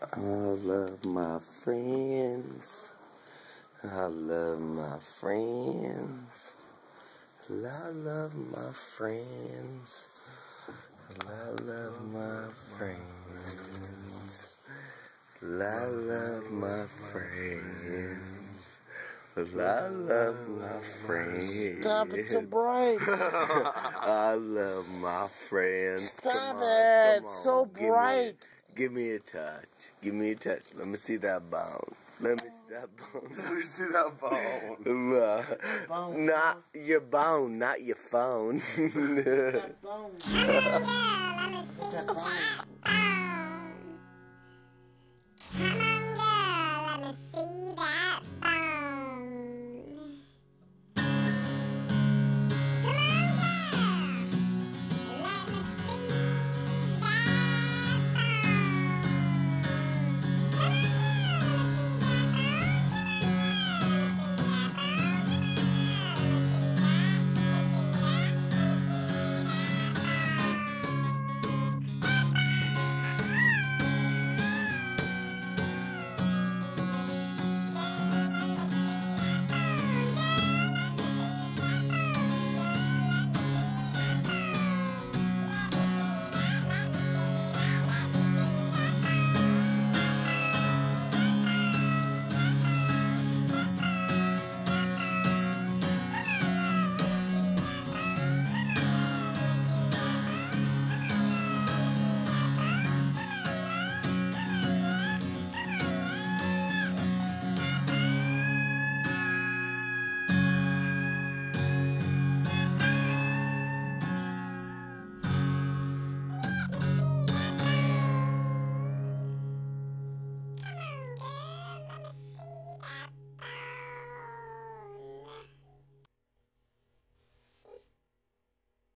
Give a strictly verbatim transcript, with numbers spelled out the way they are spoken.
I love my friends. I love my friends. I love my friends. I love my friends. I love my friends. I love my friends. Stop, it's so bright. I love my friends. Stop come on, it, come on. so Give bright. Me, give me a touch. Give me a touch. Let me see that bone. Let me see that bone. Let me see that bone. Uh, bone. Not your bone, not your phone. That bone. Yeah, let me see that bone.